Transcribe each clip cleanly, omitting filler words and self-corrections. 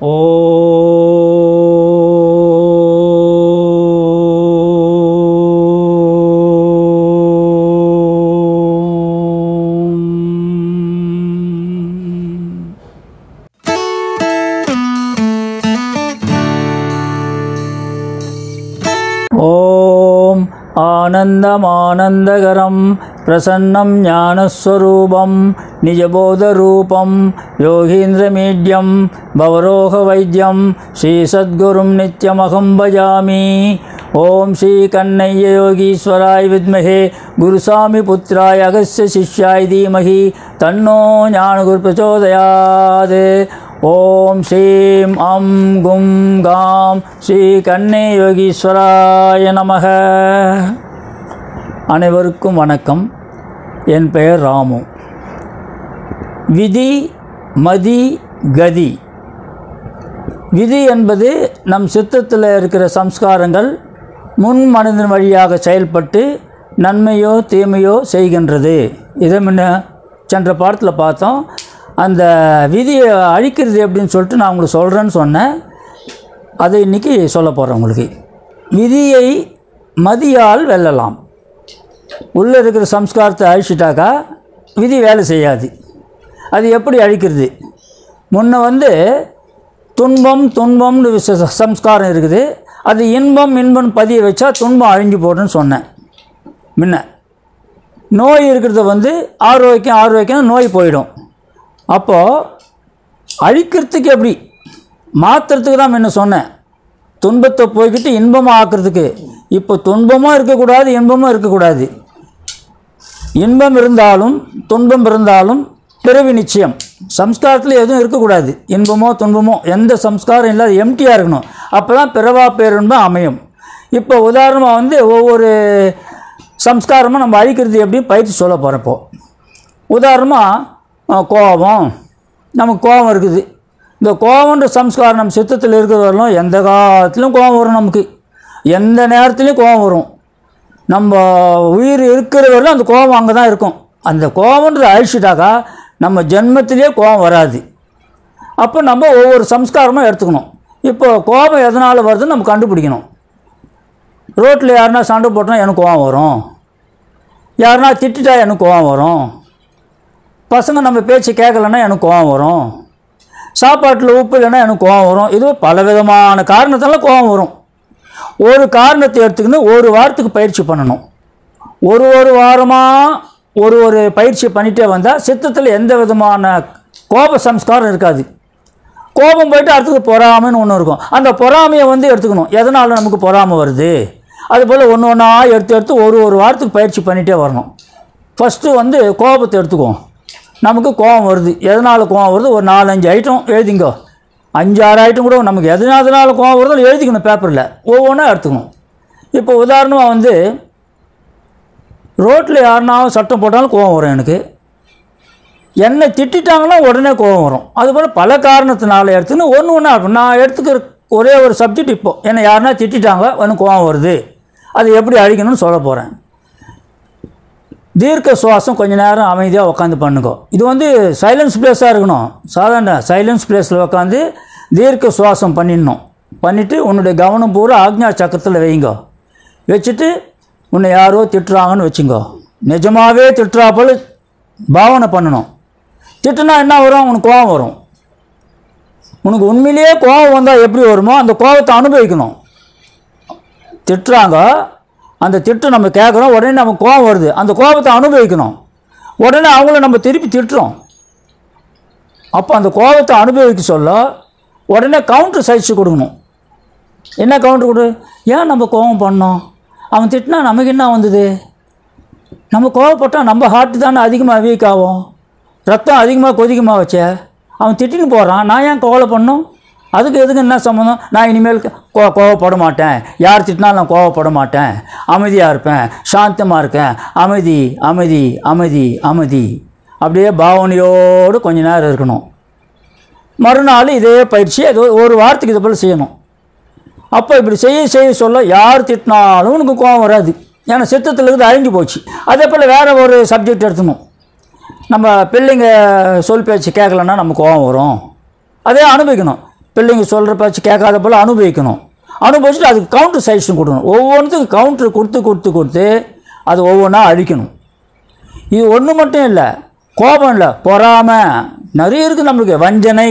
ஓம் ஆனந்தமானந்தகரம் பிரசன்னம் ஞானஸ்வரூபம் நிஜபோதரூபம் யோகீந்திரமீட்யம் பவரோக வைத்தியம் ஸ்ரீ சத்குரும் நித்யமகம் பஜாமி. ஓம் ஸ்ரீ கண்ணைய யோகீஸ்வராய வித்மஹே குருசாமி புத்திராய அகஸ்ய சிஷ்யாய தீமஹி தன்னோ ஞானகுரு பிரச்சோதயாத். ஓம் ஸ்ரீம் அம் கும் காம் ஸ்ரீ கண்ணே யோகீஸ்வராய நமக. அனைவருக்கும் வணக்கம். என் பெயர் ராமு. விதி, மதி, கதி. விதி என்பது நம் சித்தத்தில் இருக்கிற சம்ஸ்காரங்கள் முன் மனதின் வழியாக செயல்பட்டு நன்மையோ தீமையோ செய்கின்றது. இதை முன்ன சென்ற பாடத்தில் பார்த்தோம். அந்த விதியை அழிக்கிறது எப்படின்னு சொல்லிட்டு நான் உங்களுக்கு சொல்கிறேன்னு சொன்னேன். அதை இன்றைக்கி சொல்ல போகிறேன் உங்களுக்கு. விதியை மதியால் வெல்லலாம். உள்ளே இருக்கிற சம்ஸ்காரத்தை அழிச்சிட்டாக்கா விதி வேலை செய்யாது. அது எப்படி அழிக்கிறது? முன்ன துன்பம் துன்பம்னு சம்ஸ்காரம் இருக்குது. அது இன்பம் இன்பம் பதிய வச்சா துன்பம் அழிஞ்சு போடுன்னு சொன்னேன். முன்ன நோய் இருக்கிறது ஆரோக்கியம் ஆரோக்கியம் நோய் போயிடும். அப்போது அழிக்கிறதுக்கு எப்படி மாற்றுறதுக்கு தான் முன்ன சொன்னேன். துன்பத்தை போய்கிட்டு இன்பமாக ஆக்கிறதுக்கு. இப்போ துன்பமும் இருக்கக்கூடாது இன்பமும் இருக்கக்கூடாது. இன்பம் இருந்தாலும் துன்பம் இருந்தாலும் பிறவி நிச்சயம். சம்ஸ்காரத்தில் எதுவும் இருக்கக்கூடாது. இன்பமோ துன்பமோ எந்த சம்ஸ்காரம் இல்லாத எம்டியாக இருக்கணும். அப்போ தான் பிறவா பேருன்பம் அமையும். இப்போ உதாரணமாக ஒவ்வொரு சம்ஸ்காரமும் நம்ம அழிக்கிறது எப்படி பயிற்சி சொல்ல போகிறப்போ, உதாரணமாக கோபம். நமக்கு கோபம் இருக்குது. இந்த கோபம்ன்ற சம்ஸ்காரம் நம்ம சித்தத்தில் இருக்கிறவர்களும் எந்த காலத்திலும் கோபம் வரும். நமக்கு எந்த நேரத்துலையும் கோபம் வரும். நம்ம உயிர் இருக்கிறவர்களும் அந்த கோபம் அங்கே தான் இருக்கும். அந்த கோபம்ன்றதை அழிச்சிட்டாக்கா நம்ம ஜென்மத்திலே கோபம் வராது. அப்போ நம்ம ஒவ்வொரு சம்ஸ்காரமும் எடுத்துக்கணும். இப்போ கோபம் எதனால் வருதுன்னு நம்ம கண்டுபிடிக்கணும். ரோட்டில் யாருன்னா சண்டை போட்டோன்னா எனக்கு கோபம் வரும். யாருன்னா திட்டிட்டா எனக்கு கோபம் வரும். பசங்க நம்ம பேச்சு கேட்கலன்னா எனக்கு கோபம் வரும். சாப்பாட்டில் உப்பு இல்லைன்னா எனக்கு கோபம் வரும். இது பலவிதமான காரணத்தால் கோபம் வரும். ஒரு காரணத்தை எடுத்துக்கின்னு ஒரு வாரத்துக்கு பயிற்சி பண்ணணும். ஒரு வாரமாக ஒரு பயிற்சி பண்ணிகிட்டே வந்தால் சித்தத்தில் எந்த விதமான கோப சம்ஸ்காரம் இருக்காது. கோபம் போய்ட்டு அடுத்தது பொறாமைன்னு ஒன்று இருக்கும். அந்த பொறாமையை எடுத்துக்கணும். எதனால் நமக்கு பொறாமை வருது அதுபோல் ஒன்று ஒன்றா எடுத்து ஒரு வாரத்துக்கு பயிற்சி பண்ணிகிட்டே வரணும். ஃபஸ்ட்டு கோபத்தை எடுத்துக்குவோம். நமக்கு கோபம் வருது. எதனால் கோபம் வருது? ஒரு 4-5 ஐட்டம் எழுதிங்கோ. 5-6 ஐட்டம் கூட நமக்கு எதனால் கோபம் வருதோ எழுதிக்கணும் பேப்பரில். ஒவ்வொன்றா எடுத்துக்கணும். இப்போ உதாரணமாக ரோட்டில் யாருனாலும் சட்டம் போட்டாலும் கோபம் வரும். எனக்கு என்னை திட்டாங்கன்னா உடனே கோபம் வரும். அதுபோல் பல காரணத்தினால எடுத்துன்னு ஒன்றா நான் எடுத்துக்கிற ஒரே ஒரு சப்ஜெக்ட். இப்போது என்னை யாருன்னா திட்டாங்க எனக்கு கோபம் வருது. அது எப்படி அழிக்கணும்னு சொல்ல போகிறேன். தீர்க்க சுவாசம் கொஞ்சம் நேரம் அமைதியாக உட்காந்து பண்ணுங்க. இது சைலன்ஸ் பிளேஸாக இருக்கணும். சாதாரண சைலன்ஸ் பிளேஸில் உட்காந்து தீர்க்க சுவாசம் பண்ணிவிட்டு உன்னுடைய கவனம் பூரா ஆக்ஞா சக்கரத்தில் வைங்க. வச்சுட்டு உன்னை யாரோ திட்டுறாங்கன்னு வச்சுங்கோ. நிஜமாகவே திட்டுறாப்போல் பாவனை பண்ணணும். திட்டுனா என்ன வரும்? உனக்கு கோபம் வரும். உனக்கு உண்மையிலேயே கோபம் வந்தால் எப்படி வருமோ அந்த கோபத்தை அனுபவிக்கணும். திட்டுறாங்க, அந்த திட்டு நம்ம கேட்குறோம், உடனே நமக்கு கோபம் வருது. அந்த கோபத்தை அனுபவிக்கணும். உடனே அவங்கள நம்ம திருப்பி திட்டுறோம். அப்போ அந்த கோபத்தை அனுபவிக்க சொல்ல உடனே கவுண்டர் சைட்ஸு கொடுக்கணும். என்ன கவுண்டர் கொடு? ஏன் நம்ம கோபம் பண்ணோம்? அவன் திட்டினா நமக்கு என்ன வந்தது? நம்ம கோபப்பட்டால் நம்ம ஹார்ட்டு தானே அதிகமாக வீக் ஆகும். ரத்தம் அதிகமாக கொதிக்கமாக வச்சே. அவன் திட்டின்னு போகிறான், நான் ஏன் கோவலை பண்ணோம்? அதுக்கு எதுக்கு என்ன சம்மந்தம்? நான் இனிமேல் கோவப்பட மாட்டேன். யார் திட்டினாலும் நான் கோவப்பட மாட்டேன். அமைதியாக இருப்பேன், சாந்தமாக இருக்கேன். அமைதி அமைதி அமைதி அமைதி. அப்படியே பாவனையோடு கொஞ்ச நேரம் இருக்கணும். மறுநாள் இதே பயிற்சி ஒரு வாரத்துக்கு இது போல் செய்யணும். அப்போ இப்படி செய்ய சொல்ல யார் திட்டினாலும் உனக்கு கோபம் வராது. ஏன்னா சித்தத்தில் இருக்குது அழிஞ்சு போச்சு. அதே போல் வேறு ஒரு சப்ஜெக்ட் எடுத்துக்கணும். நம்ம பிள்ளைங்க சொல் பேச்சு கேட்கலன்னா நமக்கு கோபம் வரும். அதே அனுபவிக்கணும். பிள்ளைங்க சொல்கிற பேச்சு கேட்காத போல் அனுபவிக்கணும். அனுபவிச்சுட்டு அதுக்கு கவுண்டர் சஜஷன் கொடுக்கணும். ஒவ்வொன்றுத்துக்கும் கவுண்டர் கொடுத்து அது ஒவ்வொன்றா அழிக்கணும். இது ஒன்று மட்டும் இல்லை, கோபம் இல்லை, பொறாமை நிறைய இருக்குது நம்மளுக்கு, வஞ்சனை,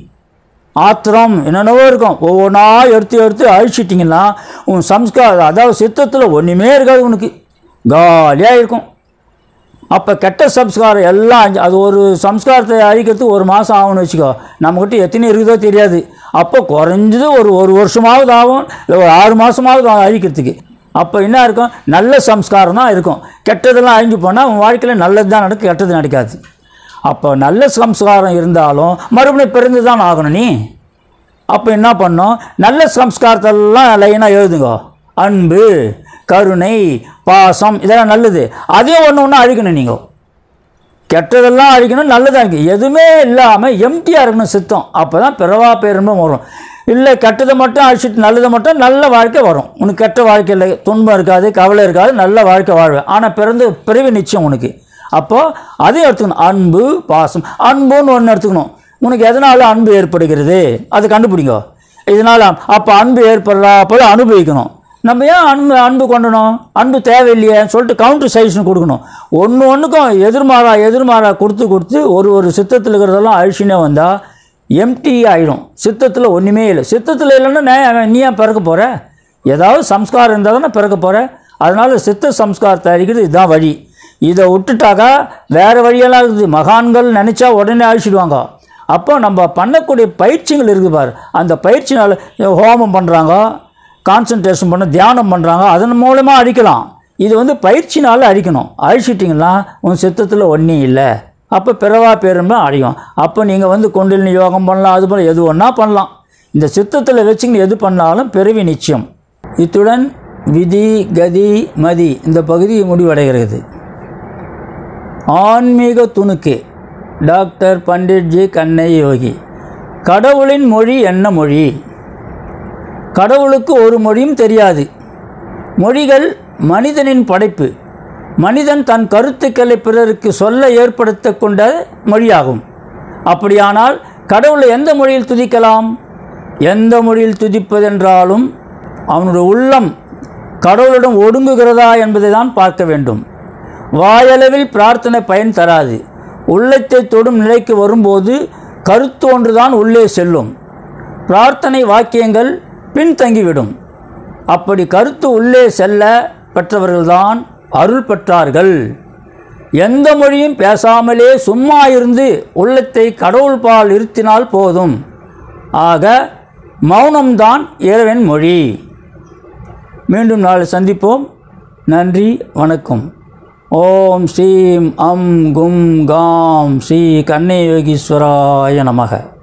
ஆத்திரம் என்னென்னவோ இருக்கும். ஒவ்வொன்றா எடுத்து அழிச்சிட்டிங்கன்னா உன் சம்ஸ்காரம், அதாவது சித்தத்தில் ஒன்றுமே இருக்காது, உனக்கு காலியாக இருக்கும். அப்போ கெட்ட சம்ஸ்காரம் எல்லாம், அது ஒரு சம்ஸ்காரத்தை அழிக்கிறதுக்கு 1 மாதம் ஆகும்னு வச்சுக்கோ. நம்மக்கிட்ட எத்தனை இருக்குதோ தெரியாது. அப்போ குறைஞ்சது ஒரு வருஷமாவது ஆகும், இல்லை ஒரு 6 மாதமாவது அழிக்கிறதுக்கு. அப்போ என்ன இருக்கும், நல்ல சம்ஸ்காரம் தான் இருக்கும். கெட்டதெல்லாம் அழிஞ்சு போனால் உன் வாழ்க்கையில் நல்லது தான் நடக்கும், கெட்டது நடக்காது. அப்போ நல்ல சம்ஸ்காரம் இருந்தாலும் மறுபடியும் பிறந்து தான் ஆகணும் நீ. அப்போ என்ன பண்ணோம், நல்ல சம்ஸ்காரத்தெல்லாம் லைனாக எழுதுங்க. அன்பு, கருணை, பாசம், இதெல்லாம் நல்லது. அதையும் ஒன்று அழிக்கணும். நீங்கள் கெட்டதெல்லாம் அழிக்கணும், நல்லதாக இருக்குது. எதுவுமே இல்லாமல் எம்டியாக இருக்கணும் சித்தம். அப்போ தான் பிறவா பேரும்பும் வரும். இல்லை கெட்டதை மட்டும் அழிச்சிட்டு நல்லதை மட்டும், நல்ல வாழ்க்கை வரும் உனக்கு. கெட்ட வாழ்க்கையில் துன்பம் இருக்காது, கவலை இருக்காது, நல்ல வாழ்க்கை வாழ்வேன். ஆனால் பிறவி நிச்சயம் உனக்கு. அப்போது அதையும் எடுத்துக்கணும். அன்பு, பாசம். அன்புன்னு ஒன்று எடுத்துக்கணும். உனக்கு எதனால் அன்பு ஏற்படுகிறது அது கண்டுபிடிங்க. இதனால் அப்போ அன்பு ஏற்படுறா போல் அனுபவிக்கணும். நம்ம ஏன் அன்பு கொண்டணும், அன்பு தேவையில்லையேன்னு சொல்லிட்டு கவுண்டர் சஜஷன் கொடுக்கணும். ஒன்றுக்கும் எதிர்மாறா கொடுத்து ஒரு சித்தத்தில் இருக்கிறதெல்லாம் அழிச்சுனே வந்தால் எம்டி ஆகிடும். சித்தத்தில் ஒன்றுமே இல்லை. சித்தத்தில் இல்லைன்னா நீ ஏன் பிறக்க போகிற? ஏதாவது சம்ஸ்காரம் இருந்தால் தானே பிறக்க போகிற. அதனால் சித்த சம்ஸ்காரத்தை அழிக்கிறது இதுதான் வழி. இதை விட்டுட்டாக்கா வேறு வழியெல்லாம் இருக்குது. மகான்கள் நினச்சா உடனே அழிச்சிடுவாங்க. அப்போ நம்ம பண்ணக்கூடிய பயிற்சிகள் இருக்குது பாரு, அந்த பயிற்சினால் ஹோமம் பண்ணுறாங்க, கான்சன்ட்ரேஷன் பண்ண தியானம் பண்ணுறாங்க, அதன் மூலமாக அழிக்கலாம். இது பயிற்சினால் அழிக்கணும். அழிச்சிட்டிங்கன்னா உன் சித்தத்தில் ஒன்றும் இல்லை. அப்போ பிறவா பேருமே அழியும். அப்போ நீங்கள் குண்டலினி யோகம் பண்ணலாம், அது போல் எது ஒன்றா பண்ணலாம். இந்த சித்தத்தில் வச்சுக்கின்னு எது பண்ணாலும் பிறவி நிச்சயம். இத்துடன் விதி, கதி, மதி இந்த பகுதி முடிவடைகிறது. ஆன்மீக துணுக்கு டாக்டர் பண்டிட்ஜி கண்ணை யோகி. கடவுளின் மொழி என்ன மொழி? கடவுளுக்கு ஒரு மொழியும் தெரியாது. மொழிகள் மனிதனின் படைப்பு. மனிதன் தன் கருத்துக்களை பிறருக்கு சொல்ல ஏற்படுத்த கொண்ட மொழியாகும். அப்படியானால் கடவுளை எந்த மொழியில் துதிக்கலாம்? எந்த மொழியில் துதிப்பதென்றாலும் அவனுடைய உள்ளம் கடவுளிடம் ஒடுங்குகிறதா என்பதை தான் பார்க்க வேண்டும். வாயளவில் பிரார்த்தனை பயன் தராது. உள்ளத்தை தொடும் நிலைக்கு வரும்போது கருத்து ஒன்றுதான் உள்ளே செல்லும். பிரார்த்தனை வாக்கியங்கள் பின்தங்கிவிடும். அப்படி கருத்து உள்ளே செல்ல பெற்றவர்கள்தான் அருள் பெற்றார்கள். எந்த மொழியும் பேசாமலே சும்மா இருந்து உள்ளத்தை கடவுள் பால் இருத்தினால் போதும். ஆக மௌனம்தான் இறைவன் மொழி. மீண்டும் நாளை சந்திப்போம். நன்றி, வணக்கம். ஓம் ஸ்ரீம் அம் கும் காம் ஸ்ரீ கண்ணை யோகீஸ்வராய நமக.